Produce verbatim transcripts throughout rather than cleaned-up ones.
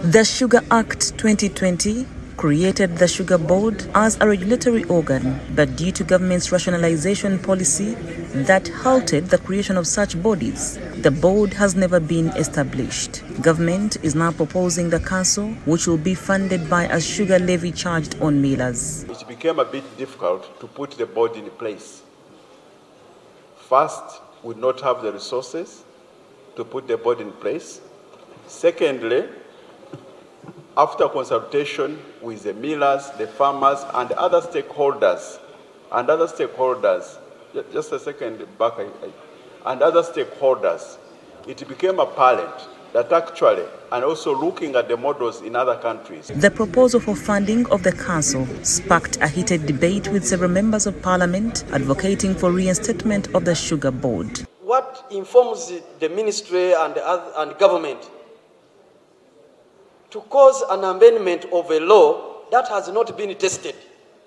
The Sugar Act twenty twenty created the Sugar Board as a regulatory organ, but due to government's rationalization policy that halted the creation of such bodies, the board has never been established. Government is now proposing the council, which will be funded by a sugar levy charged on millers. It became a bit difficult to put the board in place. First, we would not have the resources to put the board in place. Secondly, after consultation with the millers, the farmers, and other stakeholders, and other stakeholders, just a second back, I, I, and other stakeholders, it became apparent that actually, and also looking at the models in other countries. The proposal for funding of the council sparked a heated debate with several members of parliament advocating for reinstatement of the Sugar Board. What informs the ministry and the other, and government to cause an amendment of a law that has not been tested?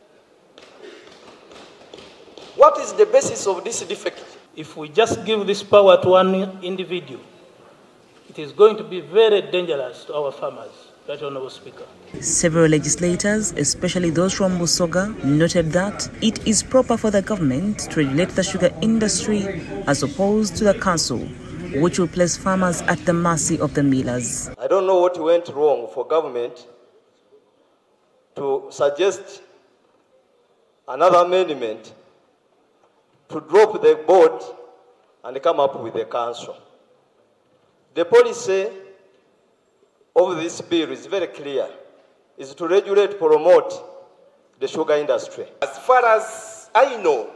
What is the basis of this defect? If we just give this power to one individual, it is going to be very dangerous to our farmers, Right Honourable Speaker. Several legislators, especially those from Busoga, noted that it is proper for the government to regulate the sugar industry as opposed to the council, which will place farmers at the mercy of the millers. I don't know what went wrong for government to suggest another amendment to drop the board and come up with a council. The policy of this bill is very clear. It's to regulate, promote the sugar industry. As far as I know,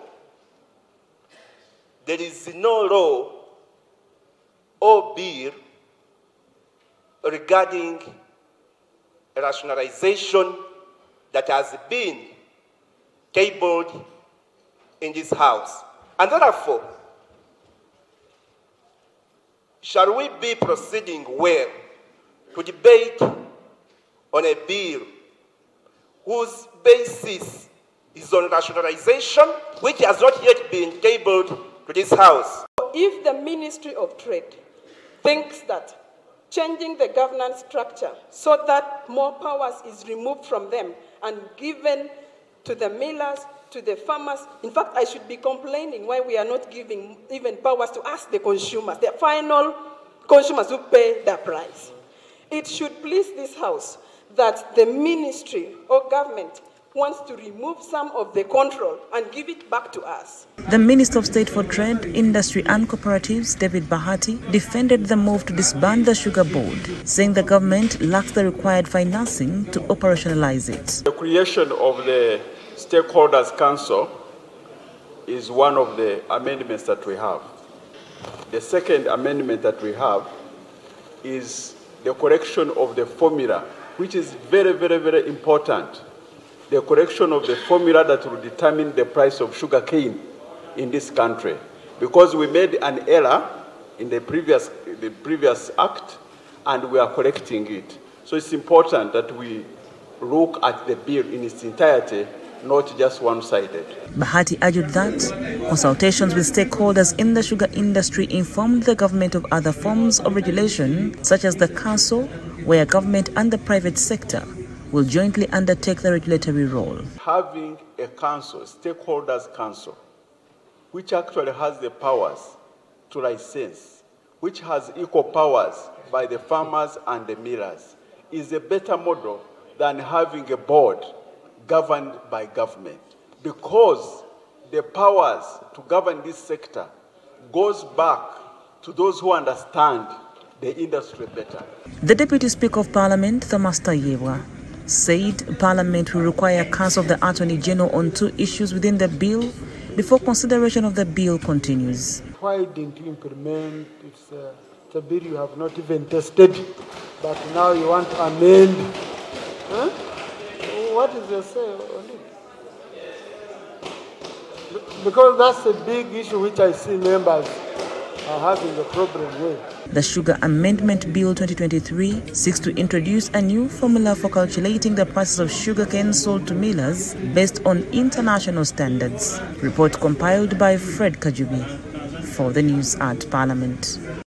there is no law or bill regarding rationalization that has been tabled in this House. And therefore, shall we be proceeding well to debate on a bill whose basis is on rationalization, which has not yet been tabled to this House? If the Ministry of Trade thinks that changing the governance structure so that more powers is removed from them and given to the millers, to the farmers, in fact, I should be complaining why we are not giving even powers to us, the consumers, the final consumers who pay the price. It should please this House that the ministry or government wants to remove some of the control and give it back to us. The Minister of State for Trade, Industry and Cooperatives, David Bahati, defended the move to disband the Sugar Board, saying the government lacks the required financing to operationalize it. The creation of the Stakeholders Council is one of the amendments that we have. The second amendment that we have is the correction of the formula, which is very, very, very important. The correction of the formula that will determine the price of sugar cane in this country. Because we made an error in the previous, the previous act, and we are correcting it. So it's important that we look at the bill in its entirety, not just one-sided. Bahati argued that consultations with stakeholders in the sugar industry informed the government of other forms of regulation, such as the council, where government and the private sector will jointly undertake the regulatory role. Having a council, stakeholders council, which actually has the powers to license, which has equal powers by the farmers and the millers, is a better model than having a board governed by government, because the powers to govern this sector goes back to those who understand the industry better. The Deputy Speaker of Parliament, Thomas Tayebwa, said Parliament will require counsel of the Attorney General on two issues within the bill before consideration of the bill continues. Why didn't you implement it's, uh, it's a bill you have not even tested, but now you want to amend? Huh? What is your say on it? Because that's a big issue which I see members are having a problem with. The Sugar Amendment Bill twenty twenty-three seeks to introduce a new formula for calculating the prices of sugarcane sold to millers based on international standards. Report compiled by Fred Kajubi for the News at Parliament.